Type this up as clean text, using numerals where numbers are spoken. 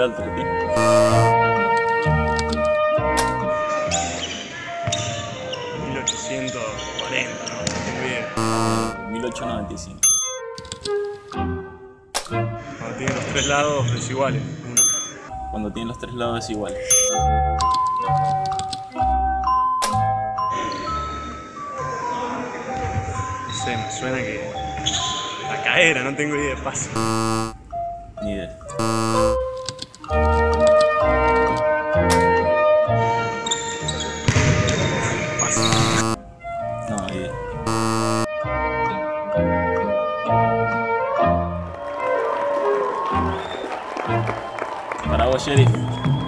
ti. 1840, no tengo idea. 1895. Cuando tiene los tres lados desiguales. Uno. Cuando tiene los tres lados desiguales. No sé, me suena que... La cadera, no tengo idea, paso. Ni idea. Paso. No, ni idea. Para vos, Sheriff.